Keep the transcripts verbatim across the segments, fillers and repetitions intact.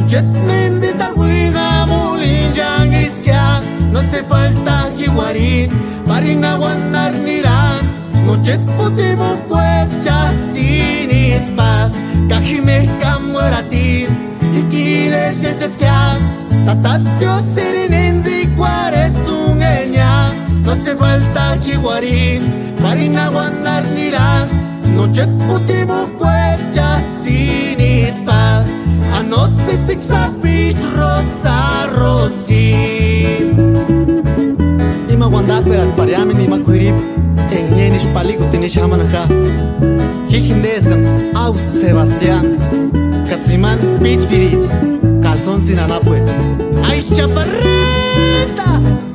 Muchet menzita huiga mulinjang iskia. No hace falta kiwarin Marina guanar niran. Muchet putimo cuecha sin ispa. Kajime kamueratin Ikire shecheskia. Tatatyo sirinenzi cuares tungeña. No hace falta kiwarin Marina guanar niran. Muchet putimo cuecha sin ispa. Anoche sixapich rosa rosin. Ima wanda perat pariamin ima kuirip. Engenish paliku tinish hamanaka. Hijindesgan Aust Sebastián. Katsiman pitch pirit. Calzón sin anapuez. Ay chaparrita.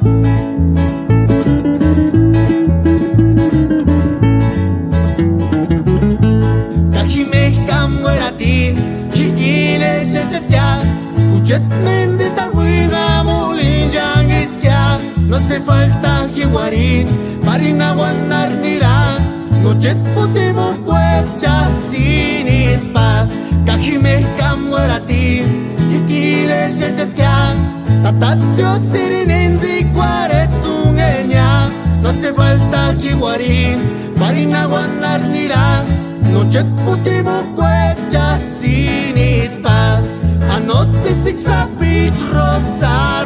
Kajime kamueratin. Hikine shecheskia. Kuchet menzita huiga mulinjang iskia. No hace falta kiwarin Marina guanar niran. Muchet putimo cuecha sin ispa. Kajime kamueratin Hikine shecheskia. Tatatyo sirinenzi cuares tungeña. No hace falta kiwarin Marina guanar niran. Muchet putimo cuecha sin ispa. Anoche sixapich rosa